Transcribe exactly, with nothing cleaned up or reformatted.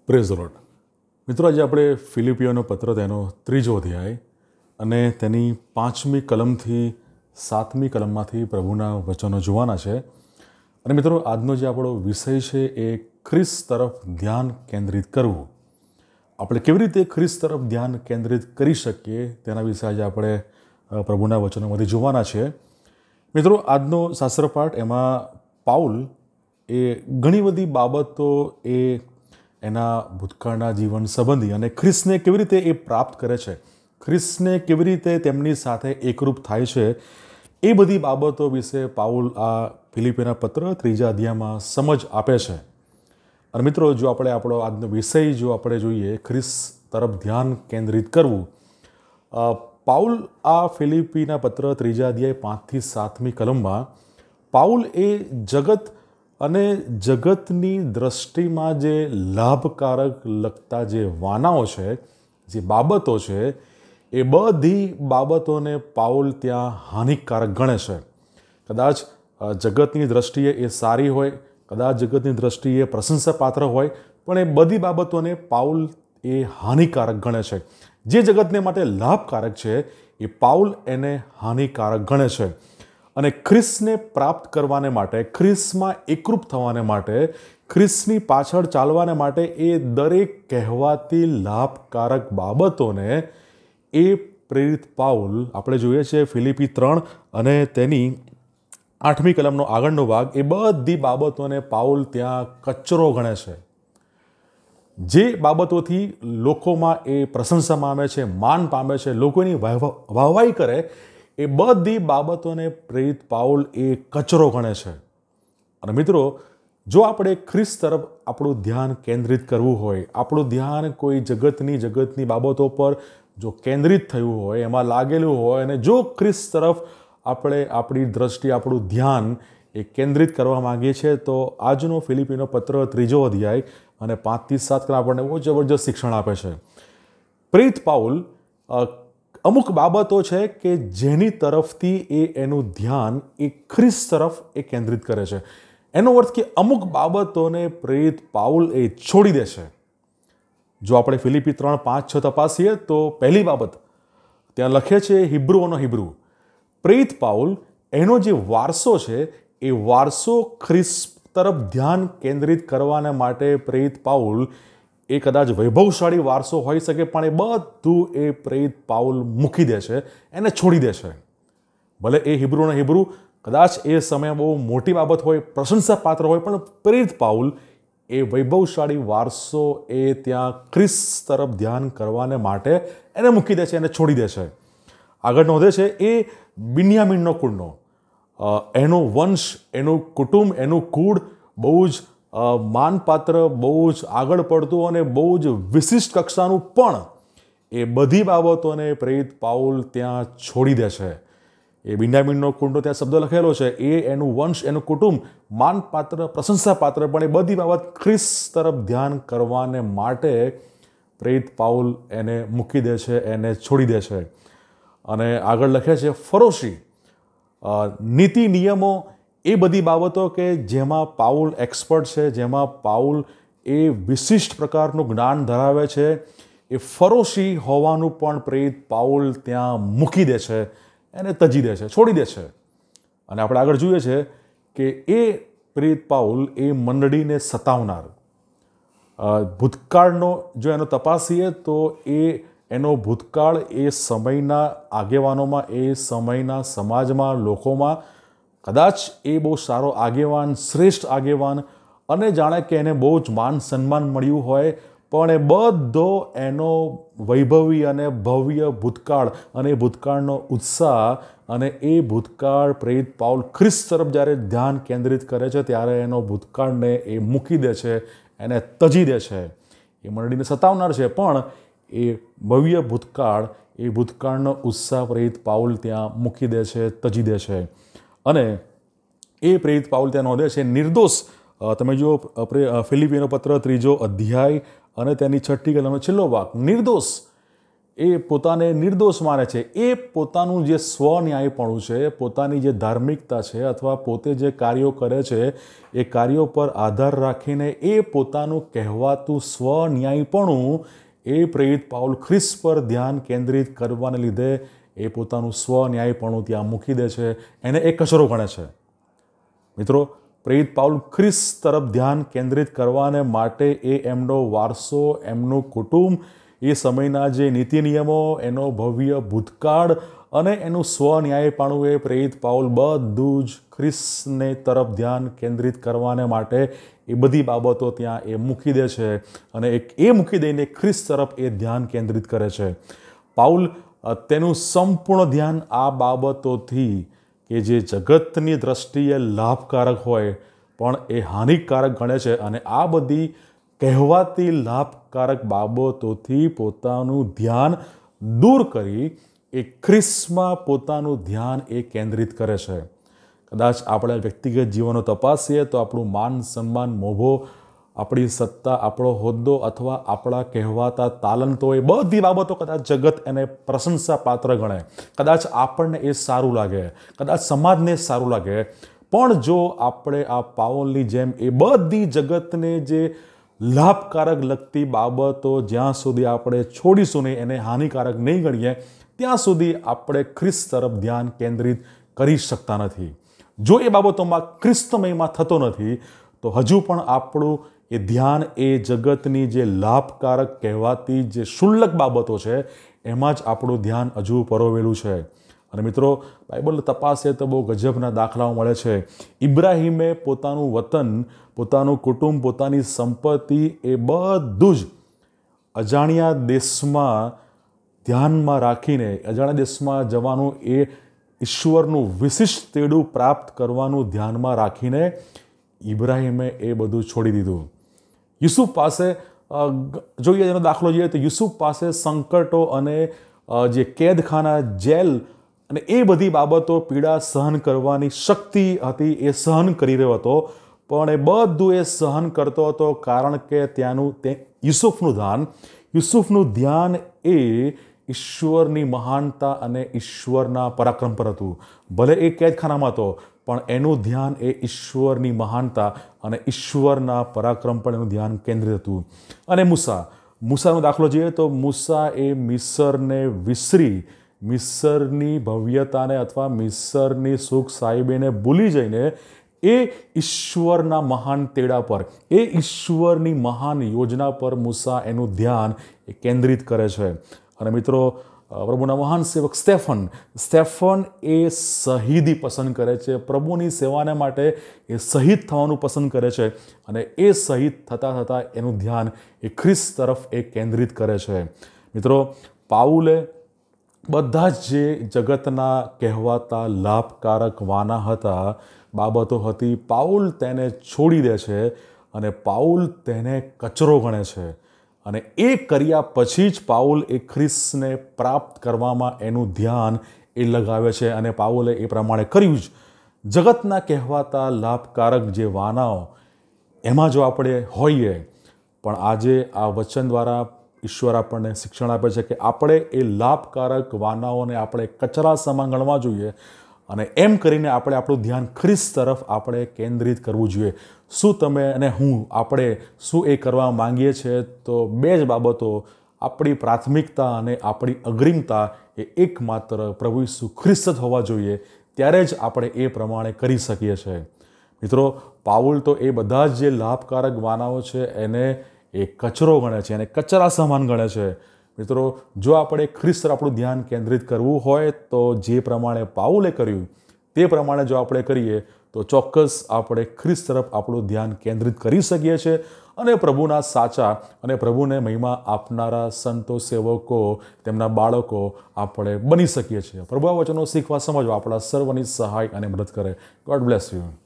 Praise the lord. મિત્રો, આજે આપણે ફિલિપિયોનો પત્ર તેનો ત્રીજો અધ્યાય અને તેની પાંચમી કલમથી સાતમી કલમમાંથી પ્રભુના વચનો જોવાના છે. અને મિત્રો, આજનો જે આપણો વિષય છે એ ખ્રિસ્ત તરફ ધ્યાન કેન્દ્રિત કરવું. આપણે કેવી રીતે ખ્રિસ્ત તરફ ધ્યાન કેન્દ્રિત કરી શકીએ તેના વિશે આજે આપણે પ્રભુના વચનોમાંથી જોવાના છે. મિત્રો, આજનો શાસ્ત્રપાઠ એમાં પાઉલ એ ઘણી બધી બાબતો એ એના ભૂતકાળના જીવન સંબંધી અને ખ્રિસ્તને કેવી રીતે એ પ્રાપ્ત કરે છે, ખ્રિસ્તને કેવી રીતે તેમની સાથે એકરૂપ થાય છે, એ બધી બાબતો વિશે પાઉલ આ ફિલિપિયોના પત્ર ત્રીજા અધ્યાયમાં સમજ આપે છે. અને મિત્રો, જો આપણે આપણો આજનો વિષય જો આપણે જોઈએ ખ્રિસ્ત તરફ ધ્યાન કેન્દ્રિત કરવું, પાઉલ આ ફિલિપીના પત્ર ત્રીજા અધ્યાય પાંચથી સાતમી કલમમાં પાઉલ એ જગત અને જગતની દૃષ્ટિમાં જે લાભકારક લગતા જે વાનાઓ છે, જે બાબતો છે, એ બધી બાબતોને પાઉલ ત્યાં હાનિકારક ગણે છે. કદાચ જગતની દૃષ્ટિએ એ સારી હોય, કદાચ જગતની દૃષ્ટિએ પ્રશંસાપાત્ર હોય, પણ એ બધી બાબતોને પાઉલ એ હાનિકારક ગણે છે. જે જગતને માટે લાભકારક છે એ પાઉલ એને હાનિકારક ગણે છે. અને ખ્રિસ્તને પ્રાપ્ત કરવાને માટે, ખ્રિસ્તમાં એકરૂપ થવાને માટે, ખ્રિસ્તની પાછળ ચાલવાને માટે એ દરેક કહેવાતી લાભકારક બાબતોને એ પ્રેરિત પાઉલ આપણે જોઈએ છે ફિલિપી ત્રણ અને તેની આઠમી કલમનો આગળનો ભાગ, એ બધી બાબતોને પાઉલ ત્યાં કચરો ગણે છે. જે બાબતોથી લોકોમાં એ પ્રશંસા પામે છે, માન પામે છે, લોકોની વાહવાહી કરે, એ બધી બાબતોને પ્રેરિત પાઉલ એ કચરો ગણે છે. અને મિત્રો, જો આપણે ખ્રિસ્ત તરફ આપણું ધ્યાન કેન્દ્રિત કરવું હોય, આપણું ધ્યાન કોઈ જગતની જગતની બાબતો પર જો કેન્દ્રિત થયું હોય, એમાં લાગેલું હોય, અને જો ખ્રિસ્ત તરફ આપણે આપણી દ્રષ્ટિ, આપણું ધ્યાન એ કેન્દ્રિત કરવા માંગીએ છીએ, તો આજનો ફિલિપીનો પત્ર ત્રીજો અધ્યાય અને પાંચથી સાત કલમ આપણને બહુ જબરજસ્ત શિક્ષણ આપે છે. પ્રેરિત પાઉલ અમુક બાબતો છે કે જેની તરફથી એ એનું ધ્યાન એ ખ્રિસ્ત તરફ એ કેન્દ્રિત કરે છે. એનો અર્થ કે અમુક બાબતોને પ્રેરિત પાઉલ એ છોડી દે છે. જો આપણે ફિલિપી ત્રણ પાંચ છ તપાસીએ તો પહેલી બાબત ત્યાં લખે છે હિબ્રુઓનો હિબ્રુ. પ્રેરિત પાઉલ એનો જે વારસો છે એ વારસો ખ્રિસ્ત તરફ ધ્યાન કેન્દ્રિત કરવાને માટે પ્રેરિત પાઉલ એ કદાચ વૈભવશાળી વારસો હોઈ શકે, પણ એ બધું એ પ્રેરિત પાઉલ મૂકી દે છે, એને છોડી દે છે. ભલે એ હિબ્રુનો હિબ્રુ કદાચ એ સમયે બહુ મોટી બાબત હોય, પ્રશંસાપાત્ર હોય, પણ પ્રેરિત પાઉલ એ વૈભવશાળી વારસો એ ત્યાં ખ્રિસ્ત તરફ ધ્યાન કરવાને માટે એને મૂકી દે છે, એને છોડી દે છે. આગળ નોંધે છે એ બિન્યામીનનો કુળનો, એનો વંશ, એનું કુટુંબ, એનું કુળ બહુ જ માનપાત્ર, બહુ જ આગળ પડતું અને બહુ જ વિશિષ્ટ કક્ષાનું, પણ એ બધી બાબતોને પ્રેરિત પાઉલ ત્યાં છોડી દે છે. એ બિન્યામીનનો કુળનો ત્યાં શબ્દ લખેલો છે, એ એનું વંશ, એનું કુટુંબ માનપાત્ર, પ્રશંસાપાત્ર, પણ એ બધી બાબત ખ્રિસ્ત તરફ ધ્યાન કરવાને માટે પ્રેરિત પાઉલ એને મૂકી દે છે, એને છોડી દે છે. અને આગળ લખે છે ફરોશી, નીતિ નિયમો, એ બધી બાબતો કે જેમાં પાઉલ એક્સપર્ટ છે, જેમાં પાઉલ એ વિશિષ્ટ પ્રકારનું જ્ઞાન ધરાવે છે, એ ફરોશી હોવાનું પણ પ્રેરિત પાઉલ ત્યાં મૂકી દે છે, એને તજી દે છે, છોડી દે છે. અને આપણે આગળ જોઈએ છે કે એ પ્રેરિત પાઉલ એ મંડળીને સતાવનાર, ભૂતકાળનો જો એનો તપાસીએ તો એ એનો ભૂતકાળ એ સમયના આગેવાનોમાં, એ સમયના સમાજમાં, લોકોમાં કદાચ એ બહુ સારો આગેવાન, શ્રેષ્ઠ આગેવાન, અને જાણે કે એને બહુ જ માન સન્માન મળ્યું હોય, પણ એ બધો એનો વૈભવી અને ભવ્ય ભૂતકાળ અને એ ભૂતકાળનો ઉત્સાહ અને એ ભૂતકાળ પ્રેરિત પાઉલ ખ્રિસ્ત તરફ જ્યારે ધ્યાન કેન્દ્રિત કરે છે ત્યારે એનો ભૂતકાળને એ મૂકી દે છે, એને તજી દે છે. એ મંડળીને સતાવનાર છે, પણ એ ભવ્ય ભૂતકાળ, એ ભૂતકાળનો ઉત્સાહ પ્રેરિત પાઉલ ત્યાં મૂકી દે છે, તજી દે છે. અને એ પ્રેરિત પાઉલ ત્યાં નોંધે છે નિર્દોષ. તમે જો ફિલિપીનો પત્ર ત્રીજો અધ્યાય અને તેની છઠ્ઠી કલમનો છેલ્લો ભાગ, નિર્દોષ એ પોતાને નિર્દોષ માને છે, એ પોતાનું જે સ્વન્યાયપણું છે, પોતાની જે ધાર્મિકતા છે અથવા પોતે જે કાર્યો કરે છે એ કાર્યો પર આધાર રાખીને એ પોતાનું કહેવાતું સ્વન્યાયપણું એ પ્રેરિત પાઉલ ખ્રિસ્ત પર ધ્યાન કેન્દ્રિત કરવાને લીધે એ પોતાનું સ્વન્યાયપણું ત્યાં મૂકી દે છે, એને એ કચરો ગણે છે. મિત્રો, પ્રેરિત પાઉલ ખ્રિસ્ત તરફ ધ્યાન કેન્દ્રિત કરવાને માટે એ એમનો વારસો, એમનું કુટુંબ, એ સમયના જે નીતિ નિયમો, એનો ભવ્ય ભૂતકાળ અને એનું સ્વન્યાયપણું એ પ્રેરિત પાઉલ બધું જ ખ્રિસ્તને તરફ ધ્યાન કેન્દ્રિત કરવાને માટે એ બધી બાબતો ત્યાં એ મૂકી દે છે અને એ મૂકી દઈને ખ્રિસ્ત તરફ એ ધ્યાન કેન્દ્રિત કરે છે. પાઉલ તેનું સંપૂર્ણ ધ્યાન આ બાબતોથી કે જે જગતની દ્રષ્ટિએ લાભકારક હોય પણ એ હાનિકારક ગણે છે અને આ બધી કહેવાતી લાભકારક બાબતોથી પોતાનું ધ્યાન દૂર કરી એ ખ્રિસ્તમાં પોતાનું ધ્યાન એ કેન્દ્રિત કરે છે. કદાચ આપણે વ્યક્તિગત જીવનો તપાસીએ તો આપણું માન, સન્માન, મોભો, આપણી સત્તા, આપણો હોદ્દો અથવા આપણા કહેવાતા તાલંતો, એ બધી બાબતો કદાચ જગત એને પ્રશંસા પાત્ર ગણે, કદાચ આપણને એ સારું લાગે, કદાચ સમાજને સારું લાગે, પણ જો આપણે આ પાઉલની જેમ એ બધી જગતને જે લાભકારક લગતી બાબતો જ્યાં સુધી આપણે છોડીશું નહીં, એને હાનિકારક નહીં ગણીએ, ત્યાં સુધી આપણે ખ્રિસ્ત તરફ ધ્યાન કેન્દ્રિત કરી શકતા નથી. જો એ બાબતોમાં ખ્રિસ્તમયમાં થતો નથી તો હજુ પણ આપણું એ ધ્યાન એ જગતની જે લાભકારક કહેવાતી જે શુલ્લક બાબતો છે એમાં જ આપણું ધ્યાન હજુ પરોવેલું છે. અને મિત્રો, બાઇબલ તપાસે તો બહુ ગજબના દાખલાઓ મળે છે. ઇબ્રાહીમે પોતાનું વતન, પોતાનું કુટુંબ, પોતાની સંપત્તિ એ બધું જ અજાણ્યા દેશમાં ધ્યાનમાં રાખીને, અજાણ્યા દેશમાં જવાનું એ ઈશ્વરનું વિશિષ્ટ તેડું પ્રાપ્ત કરવાનું ધ્યાનમાં રાખીને ઇબ્રાહીમે એ બધું છોડી દીધું. યુસુફ પાસે જોઈએ, એનો દાખલો જોઈએ તો યુસુફ પાસે સંકટો અને જે કેદખાના, જેલ અને એ બધી બાબતો, પીડા સહન કરવાની શક્તિ હતી, એ સહન કરી રહ્યો હતો. પણ એ બધું એ સહન કરતો હતો કારણ કે ત્યાંનું તે યુસુફનું ધ્યાન યુસુફનું ધ્યાન એ ઈશ્વરની મહાનતા અને ઈશ્વરના પરાક્રમ પર હતું. ભલે એ કેદખાનામાં હતો પણ એનું ધ્યાન એ ઈશ્વરની મહાનતા અને ઈશ્વરના પરાક્રમ પર એનું ધ્યાન કેન્દ્રિત હતું. અને મૂસા મૂસાનો દાખલો જોઈએ તો મૂસા એ મિસરને વિસરી, મિસરની ભવ્યતાને અથવા મિસરની સુખ સાહેબીને ભૂલી જઈને એ ઈશ્વરના મહાન તેડા પર, એ ઈશ્વરની મહાન યોજના પર મૂસા એનું ધ્યાન એ કેન્દ્રિત કરે છે. અને મિત્રો, પ્રભુના મહાન સેવક સ્ટેફન સ્ટેફન એ શહીદી પસંદ કરે છે. પ્રભુની સેવાને માટે એ શહીદ થવાનું પસંદ કરે છે અને એ શહીદ થતાં થતાં એનું ધ્યાન એ ખ્રિસ્ત તરફ એ કેન્દ્રિત કરે છે. મિત્રો, પાઉલે બધા જ જે જગતના કહેવાતા લાભકારક વાના હતા, બાબતો હતી, પાઉલ તેને છોડી દે છે અને પાઉલ તેને કચરો ગણે છે. અને એ કર્યા પછી જ પાઉલ એ ખ્રિસ્તને પ્રાપ્ત કરવામાં એનું ધ્યાન એ લગાવે છે અને પાઉલે એ પ્રમાણે કર્યું જ. જગતના કહેવાતા લાભકારક જે વાનાઓ, એમાં જો આપણે હોઈએ, પણ આજે આ વચન દ્વારા ઈશ્વર આપણને શિક્ષણ આપે છે કે આપણે એ લાભકારક વાનાઓને આપણે કચરા સમાન ગણવા જોઈએ અને એમ કરીને આપણે આપણું ધ્યાન ખ્રિસ્ત તરફ આપણે કેન્દ્રિત કરવું જોઈએ. શું તમે અને હું, આપણે શું એ કરવા માંગીએ છીએ? તો બે જ બાબતો, આપણી પ્રાથમિકતા અને આપણી અગ્રિમતા એ એકમાત્ર પ્રભુ ઈસુ ખ્રિસ્ત જ હોવા જોઈએ. ત્યારે જ આપણે એ પ્રમાણે કરી શકીએ છીએ. મિત્રો, પાઉલ તો એ બધા જ જે લાભકારક વાનાઓ છે એને એ કચરો ગણે છે, એને કચરા સમાન ગણે છે. મિત્રો, જો આપણે ખ્રિસ્ત તરફ આપણું ધ્યાન કેન્દ્રિત કરવું હોય તો જે પ્રમાણે પાઉલે કર્યું તે પ્રમાણે જો આપણે કરીએ તો ચોક્કસ આપણે ખ્રિસ્ત તરફ આપણું ધ્યાન કેન્દ્રિત કરી શકીએ છીએ અને પ્રભુના સાચા અને પ્રભુને મહિમા આપનારા સંતો, સેવકો, તેમના બાળકો આપણે બની શકીએ છીએ. પ્રભુ આ વચનો શીખવા, સમજવા આપણા સર્વની સહાય અને મદદ કરે. God bless you.